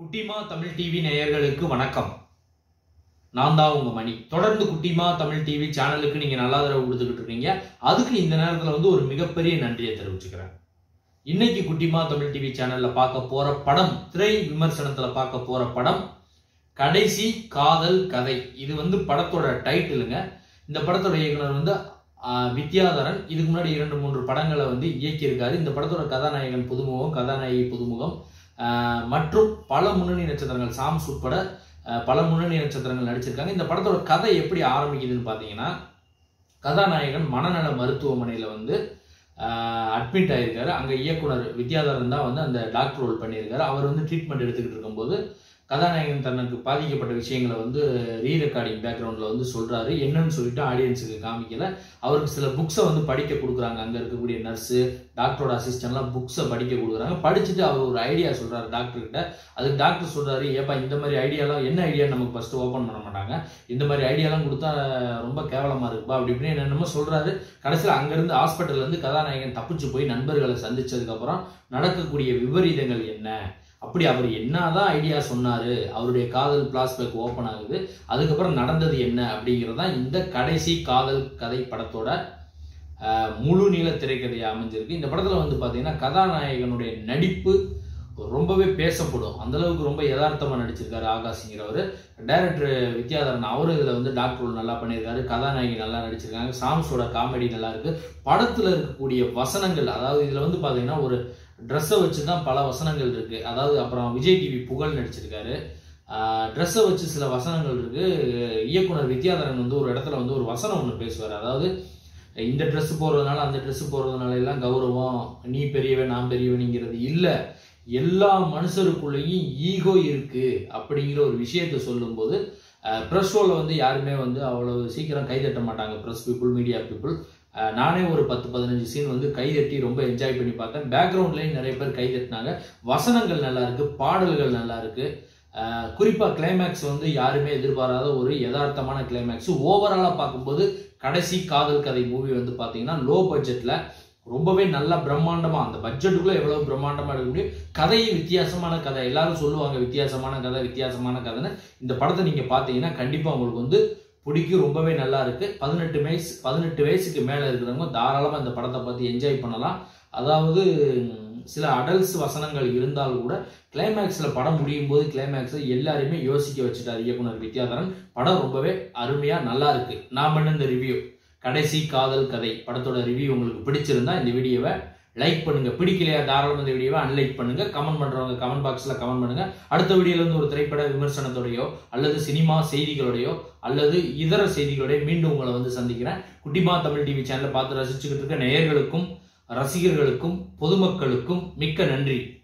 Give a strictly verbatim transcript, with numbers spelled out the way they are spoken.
குட்டிமா தமிழ் டிவி நேயர்களுக்கு வணக்கம். நான் தான் உங்க மணி. தொடர்ந்து குட்டிமா தமிழ் டிவி சேனலுக்கு நீங்க நல்ல ஆதரவு கொடுத்துக்கிட்டு இருக்கீங்க. அதுக்கு இந்த நேரத்துல வந்து ஒரு மிகப்பெரிய நன்றியை தெரிவிச்சுக்கிறேன். இன்னைக்கு குட்டிமா தமிழ் டிவி சேனல்ல பார்க்க போற படம், திரை விமர்சனத்துல பார்க்க போற படம் கடைசி காதல் கதை. இது வந்து படத்தோட டைட்டிலுங்க. இந்த படத்தோட இயக்குனர் வந்து வித்யாதரன். இதுக்கு முன்னாடி இரண்டு மூன்று படங்களை வந்து இயக்கியிருக்காரு. இந்த படத்தோட கதாநாயகன் புதுமுகம், கதாநாயகி புதுமுகம் மற்றும் பல முன்னணி நட்சத்திரங்கள், சாம்ஸ் உட்பட பல முன்னணி நட்சத்திரங்கள் நடிச்சிருக்காங்க. இந்த படத்தோட கதை எப்படி ஆரம்பிக்குதுன்னு பார்த்தீங்கன்னா, கதாநாயகன் மனநல மருத்துவமனையில் வந்து அட்மிட் ஆகியிருக்காரு. அங்கே இயக்குனர் வித்யாதரன் தான் வந்து அந்த டாக்டர் ரோல் பண்ணியிருக்காரு. அவர் வந்து ட்ரீட்மெண்ட் எடுத்துக்கிட்டு இருக்கும்போது கதாநாயகன் தனக்கு பாதிக்கப்பட்ட விஷயங்களை வந்து ரீ ரெக்கார்டிங் பேக்ரவுண்டில் வந்து சொல்கிறாரு. என்னன்னு சொல்லிட்டு ஆடியன்ஸுக்கு காமிக்கல. அவருக்கு சில புக்ஸை வந்து படிக்க கொடுக்குறாங்க. அங்கே இருக்கக்கூடிய நர்ஸு, டாக்டரோட அசிஸ்டன்ட்லாம் புக்ஸை படிக்க கொடுக்குறாங்க. படிச்சுட்டு அவர் ஒரு ஐடியா சொல்கிறாரு டாக்டர்கிட்ட. அதுக்கு டாக்டர் சொல்கிறாரு, ஏப்பா இந்த மாதிரி ஐடியாலாம் என்ன ஐடியான்னு நமக்கு ஃபஸ்ட்டு ஓப்பன் பண்ண மாட்டாங்க, இந்த மாதிரி ஐடியாலாம் கொடுத்தா ரொம்ப கேவலமாக இருக்குப்பா அப்படி இப்படின்னு என்னென்னமோ சொல்கிறாரு. கடைசியில் அங்கேருந்து ஹாஸ்பிட்டல்லேருந்து கதாநாயகன் தப்பிச்சு போய் நண்பர்களை சந்திச்சதுக்கப்புறம் நடக்கக்கூடிய விபரீதங்கள் என்ன, அப்படி அவர் என்னதான் ஐடியா சொன்னாரு, அவருடைய காதல் பிளாஸ்பேக் ஓப்பன் ஆகுது, அதுக்கப்புறம் நடந்தது என்ன அப்படிங்கிறதான் இந்த கடைசி காதல் கதை படத்தோட முழு நீள திரைக்கதையை அமைஞ்சிருக்கு. இந்த படத்துல வந்து பாத்தீங்கன்னா கதாநாயகனுடைய நடிப்பு ரொம்பவே பேசப்படும். அந்த அளவுக்கு ரொம்ப யதார்த்தமா நடிச்சிருக்காரு ஆகாஷ்ங்கிறவர். டைரக்டர் வித்யாதரன் அவரும் இதுல வந்து டாக்டர் ரோல் நல்லா பண்ணியிருக்காரு. கதாநாயகி நல்லா நடிச்சிருக்காங்க. சாம்ஸோட காமெடி நல்லா இருக்கு. படத்துல இருக்கக்கூடிய வசனங்கள், அதாவது இதுல வந்து பாத்தீங்கன்னா ஒரு ட்ரெஸ்ஸை வச்சு தான் பல வசனங்கள் இருக்கு. அதாவது அப்புறம் விஜய் டிவி புகழ் நடிச்சிருக்காரு. ட்ரெஸ்ஸை வச்சு சில வசனங்கள் இருக்கு. இயக்குனர் வித்யாதரன் வந்து ஒரு இடத்துல வந்து ஒரு வசனம் ஒன்று பேசுவார். அதாவது இந்த ட்ரெஸ் போடுறதுனால அந்த ட்ரெஸ் போடுறதுனால எல்லாம் கௌரவம், நீ பெரியவன் நான் பெரியவனிங்கிறது இல்லை, எல்லா மனுஷருக்குள்ளேயும் ஈகோ இருக்கு அப்படிங்கிற ஒரு விஷயத்த சொல்லும்போது ப்ரெஸ் ஷோவில் வந்து யாருமே வந்து அவ்வளவு சீக்கிரம் கைதட்ட மாட்டாங்க. Press people, media people. நானே ஒரு பத்து பதினஞ்சு சீன் வந்து கைதட்டி ரொம்ப என்ஜாய் பண்ணி பார்த்தேன். பேக்ரவுண்ட்லேயும் நிறைய பேர் கைதட்டினாங்க. வசனங்கள் நல்லா இருக்கு, பாடல்கள் நல்லா இருக்கு. குறிப்பாக கிளைமேக்ஸ் வந்து யாருமே எதிர்பாராத ஒரு யதார்த்தமான கிளைமேக்ஸ். ஓவராலாக பார்க்கும்போது கடைசி காதல் கதை மூவி வந்து பார்த்தீங்கன்னா லோ பட்ஜெட்டில் ரொம்பவே நல்லா பிரம்மாண்டமா, அந்த பட்ஜெட்டுக்குள்ள எவ்வளவு பிரம்மாண்டமா எடுக்க முடியும். கதையை வித்தியாசமான கதை, எல்லாரும் சொல்லுவாங்க வித்தியாசமான கதை வித்தியாசமான கதைன்னு. இந்த படத்தை நீங்க பாத்தீங்கன்னா கண்டிப்பா உங்களுக்கு வந்து பிடிக்கும். ரொம்பவே நல்லா இருக்கு. பதினெட்டு வயசு பதினெட்டு வயசுக்கு மேல இருக்கிறவங்க தாராளமா இந்த படத்தை பார்த்து என்ஜாய் பண்ணலாம். அதாவது சில அடல்ட்ஸ் வசனங்கள் இருந்தால் கூட கிளைமேக்ஸ்ல படம் முடியும் போது கிளைமேக்ஸ் எல்லாருமே யோசிக்க வச்சுட்டார் இயக்குனர் வித்யாதரன். படம் ரொம்பவே அருமையா நல்லா இருக்கு. நான் பண்ண இந்த ரிவ்யூ கடைசி காதல் கதை படத்தோட ரிவ்யூ உங்களுக்கு பிடிச்சிருந்தா இந்த வீடியோவை லைக் பண்ணுங்க. பிடிக்கலையா தாராளமாக இந்த வீடியோவை அன்லைக் பண்ணுங்க. கமெண்ட் பண்றவங்க கமெண்ட் பாக்ஸ்ல கமெண்ட் பண்ணுங்க. அடுத்த வீடியோல இருந்து ஒரு திரைப்பட விமர்சனத்தோடையோ அல்லது சினிமா செய்திகளோடையோ அல்லது இதர செய்திகளோடய மீண்டும் உங்களை வந்து சந்திக்கிறேன். குட்டிமா தமிழ் டிவி சேனலை பார்த்து ரசிச்சுக்கிட்டு இருக்க நேயர்களுக்கும் ரசிகர்களுக்கும் பொதுமக்களுக்கும் மிக்க நன்றி.